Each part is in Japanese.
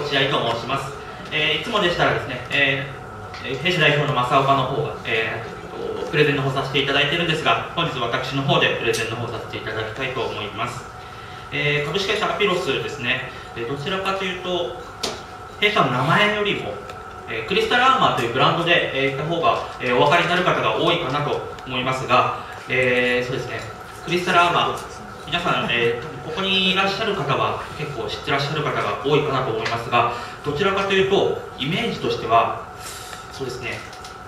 落合と申します。いつもでしたらですね、弊社代表の正岡の方が、プレゼンの方させていただいているんですが、本日私の方でプレゼンの方させていただきたいと思います。株式会社アピロスですね、どちらかというと、弊社の名前よりも、クリスタルアーマーというブランドで言った方が、お分かりになる方が多いかなと思いますが、そうですね、クリスタルアーマー、皆さん、ここにいらっしゃる方は結構知ってらっしゃる方が多いかなと思いますが、どちらかというと、イメージとしては、そうですね、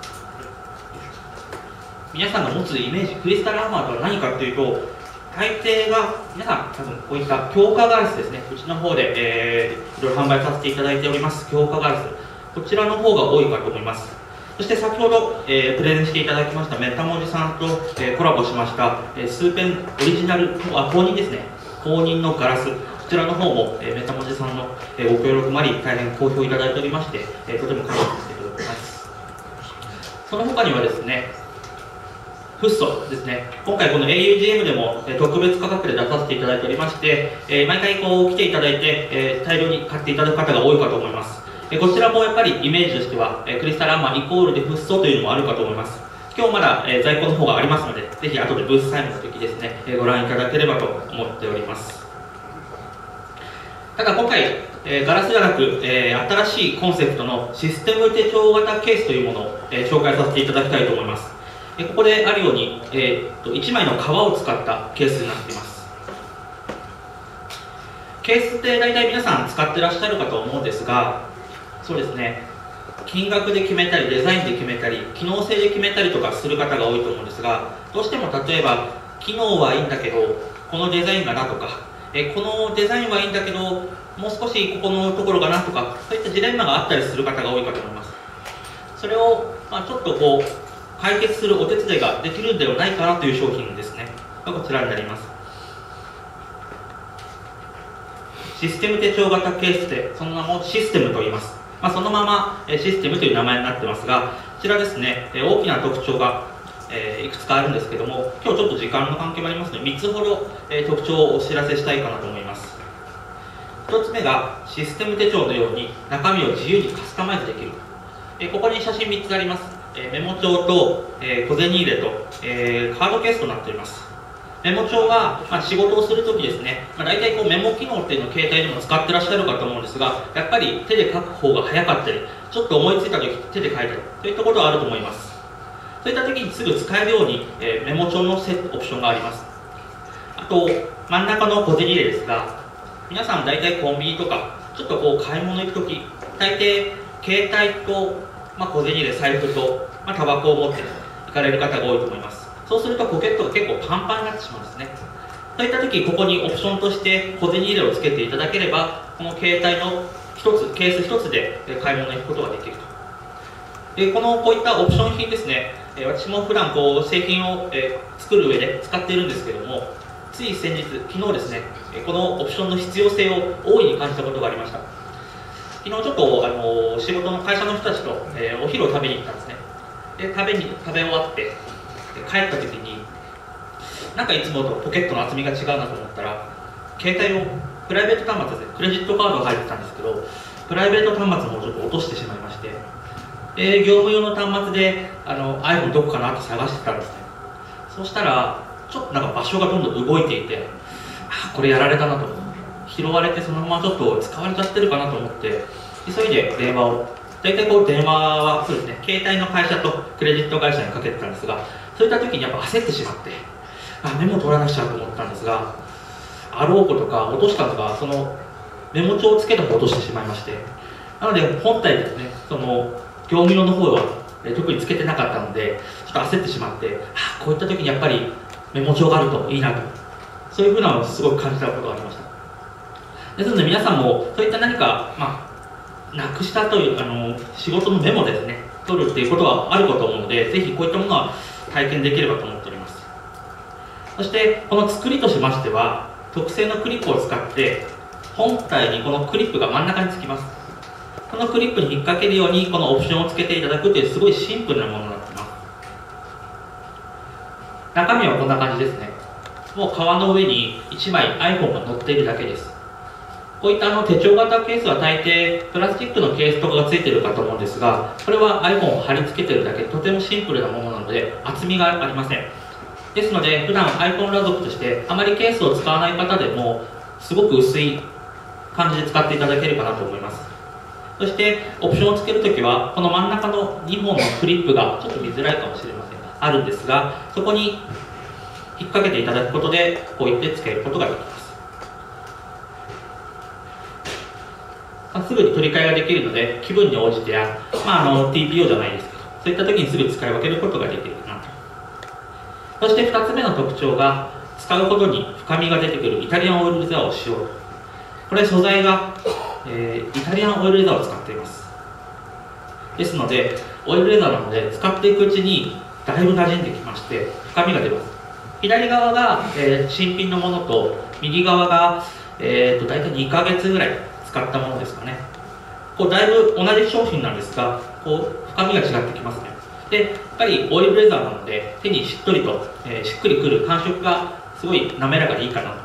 皆さんが持つイメージ、クリスタルアーマーとは何かというと、大抵が皆さん、多分こういった強化ガラスですね、うちの方で、いろいろ販売させていただいております強化ガラス、こちらの方が多いかと思います。そして先ほど、プレゼンしていただきましたメタ文字さんと、コラボしました、スーペンオリジナル公認ですね、公認のガラス、こちらの方も、メタ文字さんの、ご協力もあり、大変好評いただいておりまして、とても感謝させていただきます。その他にはですね、フッ素ですね、今回この augm でも特別価格で出させていただいておりまして、毎回こう来ていただいて、大量に買っていただく方が多いかと思います。こちらもやっぱりイメージとしては、クリスタルアーマーイコールでフッ素というのもあるかと思います。今日まだ、在庫の方がありますので、ぜひ後でブースタイムの時ですね、ご覧いただければと思っております。ただ今回、ガラスではなく、新しいコンセプトのシステム手帳型ケースというものを、紹介させていただきたいと思います。ここであるように、1枚の革を使ったケースになっています。ケースって大体皆さん使ってらっしゃるかと思うんですが、そうですね、金額で決めたりデザインで決めたり機能性で決めたりとかする方が多いと思うんですが、どうしても例えば機能はいいんだけどこのデザインがなとか、このデザインはいいんだけどもう少しここのところがなとか、そういったジレンマがあったりする方が多いかと思います。それを、ちょっとこう解決するお手伝いができるんではないかなという商品ですね、こちらになります。システム手帳型ケースで、その名もシステムと言います。そのままシステムという名前になってますが、こちらですね、大きな特徴がいくつかあるんですけども、今日ちょっと時間の関係もありますので、3つほど特徴をお知らせしたいかなと思います。1つ目が、システム手帳のように中身を自由にカスタマイズできる。ここに写真3つあります。メモ帳と小銭入れとカードケースとなっております。メモ帳は、仕事をするときですね、大体こうメモ機能っていうのを携帯でも使ってらっしゃるかと思うんですが、やっぱり手で書く方が早かったり、ちょっと思いついたとき手で書いたり、そういったことはあると思います。そういったときにすぐ使えるように、メモ帳のオプションがあります。あと、真ん中の小銭入れですが、皆さん大体コンビニとか、ちょっとこう買い物行くとき、大抵携帯と、小銭入れ、財布と、タバコを持って行かれる方が多いと思います。そうするとポケットが結構パンパンになってしまうんですね。そういった時、ここにオプションとして小銭入れをつけていただければ、この携帯のケース1つで買い物に行くことができると。でこういったオプション品ですね、私も普段こう製品を作る上で使っているんですけども、つい先日、昨日ですね、このオプションの必要性を大いに感じたことがありました。昨日ちょっと仕事の会社の人たちとお昼を食べに行ったんですね。で食べ終わって帰った時に、なんかいつもとポケットの厚みが違うなと思ったら、携帯をプライベート端末でクレジットカードが入ってたんですけど、プライベート端末もちょっと落としてしまいまして、業務用の端末でiPhone どこかなって探してたんですね。そうしたらちょっとなんか場所がどんどん動いていて、これやられたなと、拾われてそのままちょっと使われちゃってるかなと思って、急いで電話を、大体こう電話はそうですね、携帯の会社とクレジット会社にかけてたんですが、そういった時にやっぱ焦ってしまって、メモ取らなくちゃと思ったんですが、あろうことか落としたのが、そのメモ帳をつけた方を落としてしまいまして、なので本体ですね、その業務用の方は特につけてなかったので、ちょっと焦ってしまって、こういった時にやっぱりメモ帳があるといいなと、そういうふうなのをすごく感じたことがありました。ですので皆さんもそういった何か、なくしたという仕事のメモですね、取るっていうことはあるかと思うので、ぜひこういったものは体験できればと思っております。そしてこの作りとしましては、特製のクリップを使って本体にこのクリップが真ん中につきます。このクリップに引っ掛けるようにこのオプションをつけていただくという、すごいシンプルなものになっています。中身はこんな感じですね。もう革の上に1枚 iPhone が乗っているだけです。 こういった手帳型ケースは大抵プラスチックのケースとかがついているかと思うんですが、これは iPhone を貼り付けているだけ、とてもシンプルなものなので厚みがありません。ですので普段 iPhone ラ族としてあまりケースを使わない方でもすごく薄い感じで使っていただけるかなと思います。そしてオプションをつけるときはこの真ん中の2本のクリップがちょっと見づらいかもしれませんがあるんですが、そこに引っ掛けていただくことでこういってつけることができます。すぐに取り替えができるので気分に応じてや、TPO じゃないですけどそういった時にすぐ使い分けることができるかなと。そして2つ目の特徴が使うほどに深みが出てくるイタリアンオイルレザーを使用。これ素材が、イタリアンオイルレザーを使っています。ですのでオイルレザーなので使っていくうちにだいぶ馴染んできまして深みが出ます。左側が、新品のものと右側が、大体2ヶ月ぐらい使ったものですかね。だいぶ同じ商品なんですが深みが違ってきますね。でやっぱりオイルレザーなので手にしっとりと、しっくりくる感触がすごい滑らかでいいかなと。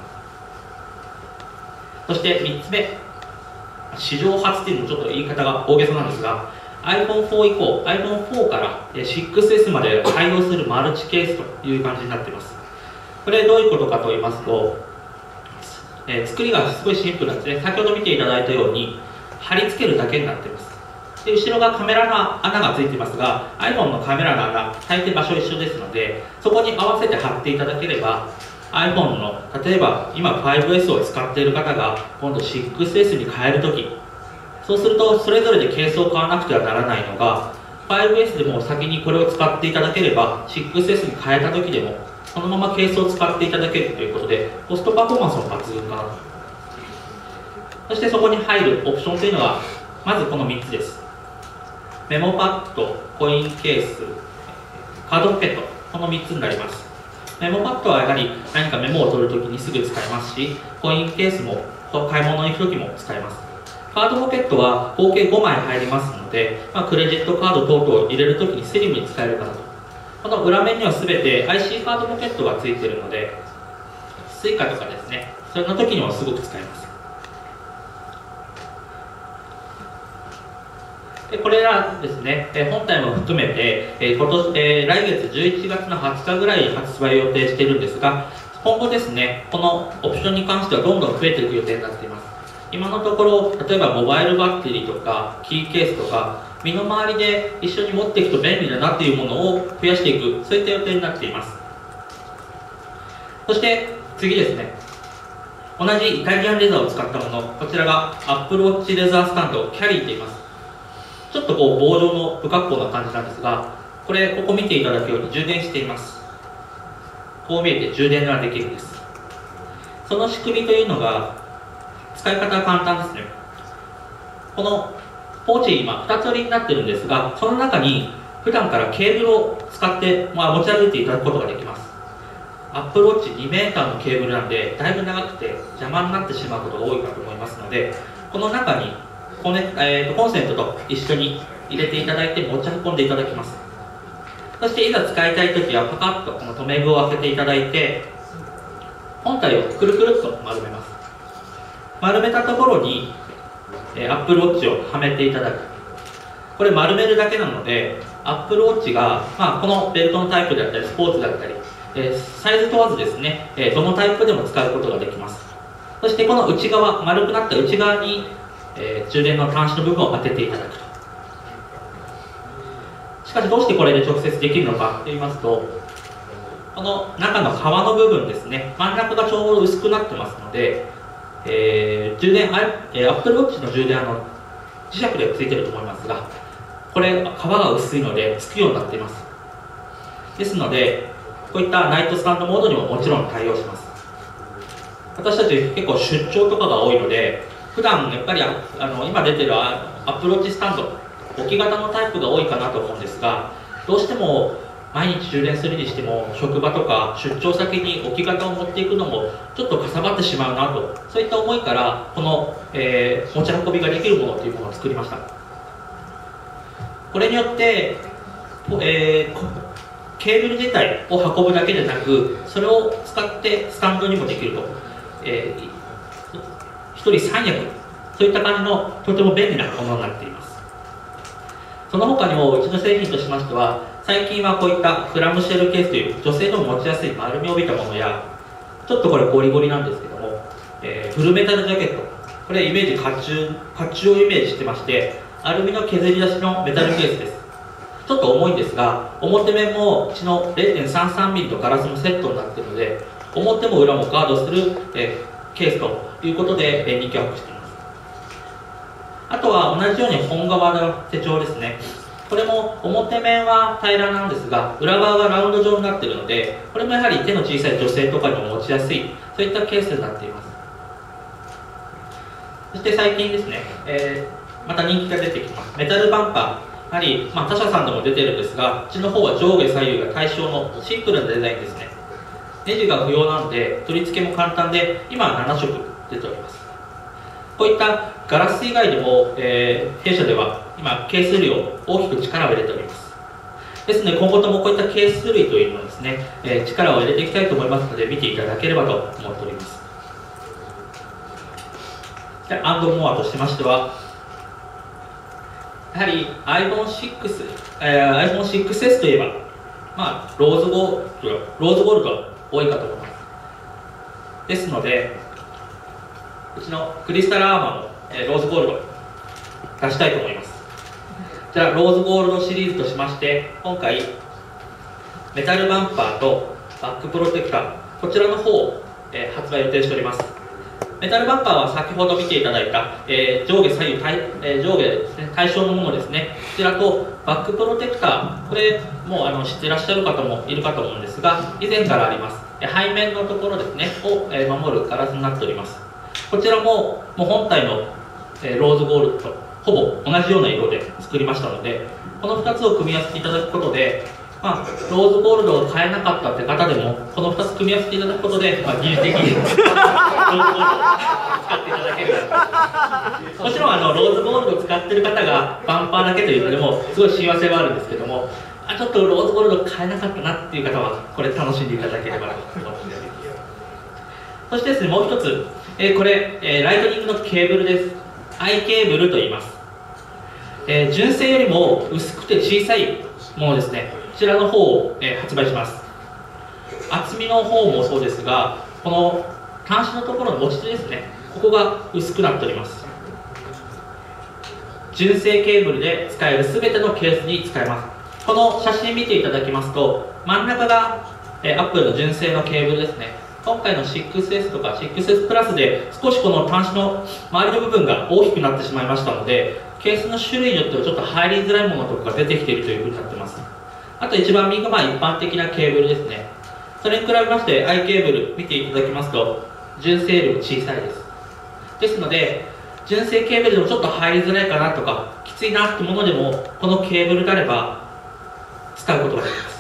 そして3つ目、史上初というのもちょっと言い方が大げさなんですが iPhone4 以降 iPhone4 から 6S まで対応するマルチケースという感じになっています。これどういうことかと言いますと、作りがすごいシンプルなんですね。先ほど見ていただいたように貼り付けるだけになっています。で後ろがカメラの穴がついていますが iPhone のカメラの穴大抵場所一緒ですのでそこに合わせて貼っていただければ iPhone の例えば今 5S を使っている方が今度 6S に変えるとき、そうするとそれぞれでケースを買わなくてはならないのが 5S でも先にこれを使っていただければ 6S に変えたときでもそのままケースを使っていただけるということでコストパフォーマンスも抜群かなと。そしてそこに入るオプションというのはまずこの3つです。メモパッド、コインケース、カードポケット、この3つになります。メモパッドはやはり何かメモを取るときにすぐ使えますし、コインケースも買い物に行くときも使えます。カードポケットは合計5枚入りますので、クレジットカード等々を入れるときにスリムに使えるかなと。この裏面には全て IC カードポケットがついているので、Suica とかですね、そんな時にもすごく使えます。でこれらですね、本体も含めて、来月11月の20日ぐらいに発売を予定しているんですが、今後ですね、このオプションに関してはどんどん増えていく予定になっています。今のところ、例えばモバイルバッテリーとかキーケースとか、身の回りで一緒に持っていくと便利だなっていうものを増やしていく、そういった予定になっています。そして次ですね、同じイタリアンレザーを使ったもの、こちらが Apple Watch レザースタンド、キャリーと言います。ちょっと棒状の不格好な感じなんですが、ここ見ていただくように充電しています。こう見えて充電ができるんです。その仕組みというのが使い方は簡単ですね。このポーチ今2つ折りになってるんですが、その中に普段からケーブルを使って、持ち歩いていただくことができます。Apple Watch 2mのケーブルなんでだいぶ長くて邪魔になってしまうことが多いかと思いますので、この中にコンセントと一緒に入れていただいて持ち運んでいただきます。そしていざ使いたいときはパカッとこの留め具を開けていただいて本体をくるくるっと丸めます。丸めたところにApple Watch をはめていただく。これ丸めるだけなので Apple Watch が、このベルトのタイプであったりスポーツだったり、サイズ問わずですね、どのタイプでも使うことができます。そしてこの内側、丸くなった内側に充電の端子の部分を当てていただくと。しかしどうしてこれで直接できるのかといいますと、この中の皮の部分ですね、真ん中がちょうど薄くなってますので、充電、Apple Watch の充電磁石でついてると思いますが、これ皮が薄いのでつくようになっています。ですのでこういったナイトスタンドモードにももちろん対応します。私たち結構出張とかが多いので普段やっぱり今出てるApple Watchスタンド置き型のタイプが多いかなと思うんですが、どうしても毎日充電するにしても職場とか出張先に置き型を持っていくのもちょっとかさばってしまうなと、そういった思いからこの、持ち運びができるものというものを作りました。これによって、ケーブル自体を運ぶだけでなくそれを使ってスタンドにもできると、 1人3役、そういった感じのとても便利なものになっています。その他にもうちの製品としましては、最近はこういったクラムシェルケースという女性でも持ちやすい丸みを帯びたものや、ちょっとこれゴリゴリなんですけども、フルメタルジャケット、これイメージ甲冑をイメージしてまして、アルミの削り出しのメタルケースです。ちょっと重いんですが、表面も血の 0.33mm のガラスのセットになっているので、表も裏もガードする、ケースということで、人気を博しています。あとは同じように本革の手帳ですね。これも表面は平らなんですが、裏側がラウンド状になっているので、これもやはり手の小さい女性とかにも持ちやすい、そういったケースになっています。そして最近ですね、また人気が出てきますメタルバンパー、やはり、他社さんでも出てるんですが、うちの方は上下左右が対称のシンプルなデザインですね。ネジが不要なので取り付けも簡単で、今は7色出ております。こういったガラス以外でも、弊社では今ケース類を大きく力を入れております。ですので今後ともこういったケース類というのをですね、力を入れていきたいと思いますので、見ていただければと思っております。で、アンドモアとしましては、やはり iPhone6S といえば、ローズゴールドが多いかと思います。ですので、うちのクリスタルアーマーの、ローズゴールド出したいと思います。じゃあローズゴールドシリーズとしまして、今回メタルバンパーとバックプロテクター、こちらの方を、発売予定しております。メタルバンパーは先ほど見ていただいた、上下左右上下ですね、対称のものですね。こちらとバックプロテクター、これもう知ってらっしゃる方もいるかと思うんですが、以前からあります。背面のところですねを、守るガラスになっております。こちらも本体の、ローズゴールドとほぼ同じような色で作りましたので、この2つを組み合わせていただくことで、ローズゴールドを買えなかったって方でもこの2つ組み合わせていただくことで、技術的にローズゴールドを使っていただけるかもちろんローズゴールドを使っている方がバンパーだけというのでもすごい親和性はあるんですけども、ちょっとローズゴールド買えなかったなっていう方はこれ楽しんでいただければと思っております。そしてですね、もう一つ、これ、ライトニングのケーブルです。アイケーブルと言います。純正よりも薄くて小さいものですね、こちらの方を、発売します。厚みの方もそうですが、この端子のところの持ち手ですね、ここが薄くなっております。純正ケーブルで使える全てのケースに使えます。この写真見ていただきますと、真ん中が、Apple の純正のケーブルですね。今回の 6S とか 6S プラスで少しこの端子の周りの部分が大きくなってしまいましたので、ケースの種類によってはちょっと入りづらいものとかが出てきているというふうになっています。あと一番右が一般的なケーブルですね。それに比べまして i ケーブル見ていただきますと純正よりも小さいです。ですので純正ケーブルでもちょっと入りづらいかなとかきついなってものでもこのケーブルであれば使うことができます。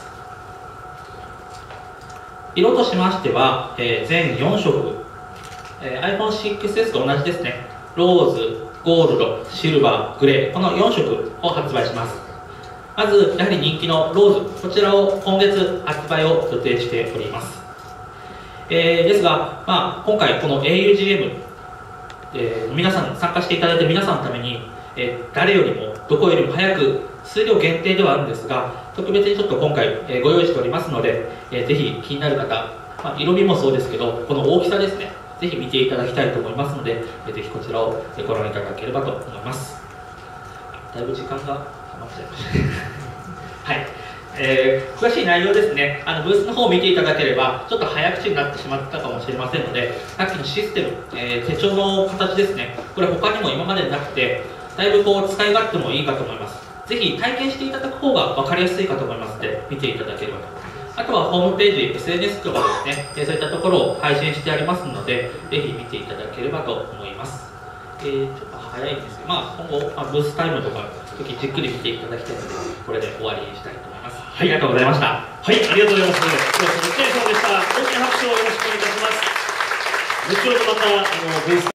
色としましては、全4色、iPhone6S と同じですね。ローズ、ゴールド、シルバー、グレー、この4色を発売します。まずやはり人気のローズ、こちらを今月発売を予定しております。ですが、今回この augm、皆さん参加していただいて皆さんのために、誰よりもどこよりも早く数量限定ではあるんですが特別にちょっと今回、ご用意しておりますので、ぜひ気になる方、色味もそうですけどこの大きさですね、ぜひ見ていただきたいと思いますので、ぜひこちらをご覧いただければと思います。だいぶ時間が余っちゃいましたはい、詳しい内容ですね、ブースの方を見ていただければちょっと早口になってしまったかもしれませんので、さっきのシステム、手帳の形ですね、これ他にも今までなくてだいぶ使い勝手もいいかと思います。ぜひ体験していただく方が分かりやすいかと思いますので見ていただければと。あとはホームページ、SNS とかですね、そういったところを配信してありますのでぜひ見ていただければと思います。ちょっと早いんですけど、今後、ブースタイムとか時じっくり見ていただきたいのでこれで終わりにしたいと思います。ありがとうございました。 はい、ありがとうございます。今日はお疲れ様でした。大きな拍手をよろしくお願いいたします。後ほどまたブース